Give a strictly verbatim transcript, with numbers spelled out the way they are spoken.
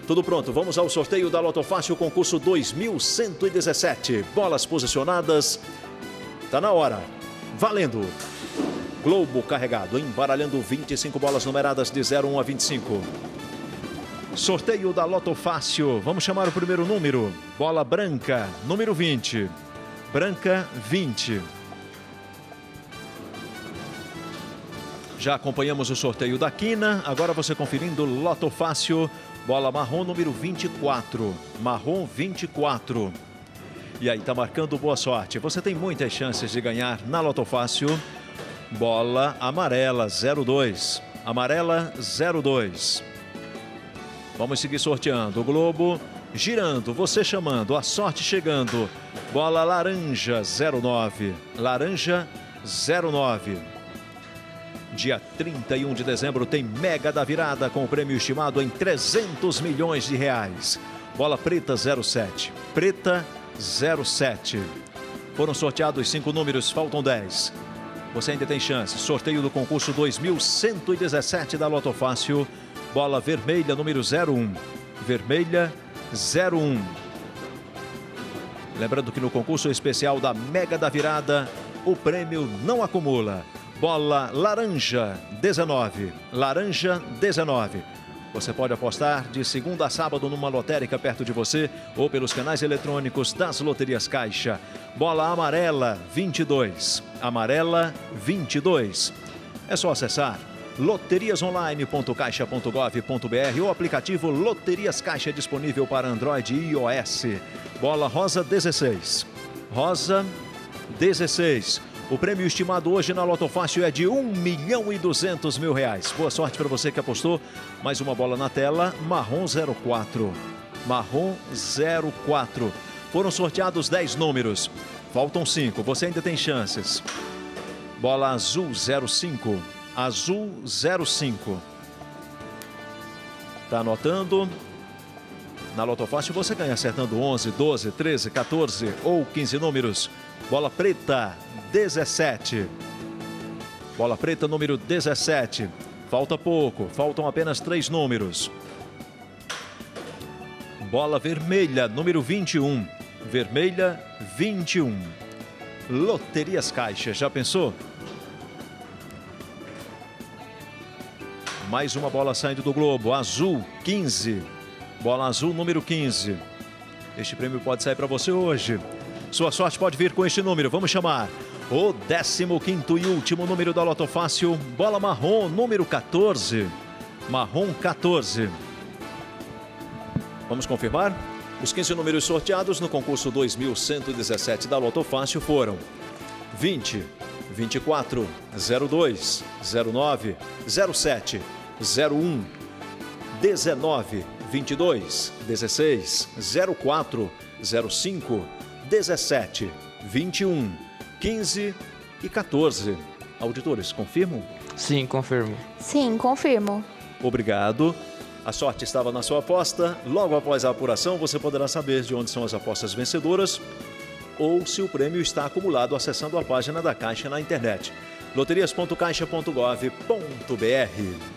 Tudo pronto, vamos ao sorteio da Loto Fácil, concurso dois mil cento e dezessete. Bolas posicionadas, tá na hora, valendo. Globo carregado, embaralhando vinte e cinco bolas numeradas de zero a um a vinte e cinco. Sorteio da Loto Fácil, vamos chamar o primeiro número. Bola branca, número vinte. Branca, vinte. Já acompanhamos o sorteio da quina, agora você conferindo Loto Fácil. Bola marrom, número vinte e quatro. Marrom, vinte e quatro. E aí, tá marcando boa sorte. Você tem muitas chances de ganhar na Loto Fácil. Bola amarela, zero dois. Amarela, zero dois. Vamos seguir sorteando. O globo girando, você chamando, a sorte chegando. Bola laranja, zero nove. Laranja, zero nove. Dia trinta e um de dezembro tem Mega da Virada com o prêmio estimado em trezentos milhões de reais. Bola preta, zero sete. Preta, zero sete. Foram sorteados cinco números, faltam dez. Você ainda tem chance. Sorteio do concurso dois mil cento e dezessete da Loto Fácil. Bola vermelha, número zero um. Vermelha, zero um. Lembrando que no concurso especial da Mega da Virada, o prêmio não acumula. Bola laranja, dezenove. Laranja, dezenove. Você pode apostar de segunda a sábado numa lotérica perto de você ou pelos canais eletrônicos das Loterias Caixa. Bola amarela, vinte e dois. Amarela, vinte e dois. É só acessar loterias online ponto caixa ponto gov ponto br ou aplicativo Loterias Caixa disponível para Android e iOS. Bola rosa, dezesseis. Rosa, dezesseis. O prêmio estimado hoje na Loto Fácil é de um milhão e duzentos mil reais. Boa sorte para você que apostou. Mais uma bola na tela, marrom zero quatro. Marrom zero quatro. Foram sorteados dez números. Faltam cinco, você ainda tem chances. Bola azul zero cinco. Azul zero cinco. Tá anotando? Na Loto Fácil você ganha acertando onze, doze, treze, quatorze ou quinze números. Bola preta, dezessete. Bola preta, número dezessete. Falta pouco, faltam apenas três números. Bola vermelha, número vinte e um. Vermelha, vinte e um. Loterias Caixa, já pensou? Mais uma bola saindo do globo, azul, quinze. Bola azul, número quinze. Este prêmio pode sair para você hoje. Sua sorte pode vir com este número. Vamos chamar o décimo quinto e último número da Loto Fácil. Bola marrom, número quatorze. Marrom, quatorze. Vamos confirmar? Os quinze números sorteados no concurso dois mil cento e dezessete da Loto Fácil foram vinte, vinte e quatro, zero dois, zero nove, zero sete, zero um, dezenove, vinte e dois, dezesseis, zero quatro, zero cinco, dezessete, vinte e um, quinze e quatorze. Auditores, confirmam? Sim, confirmo. Sim, confirmo. Obrigado. A sorte estava na sua aposta. Logo após a apuração, você poderá saber de onde são as apostas vencedoras ou se o prêmio está acumulado acessando a página da Caixa na internet. loterias ponto caixa ponto gov ponto br.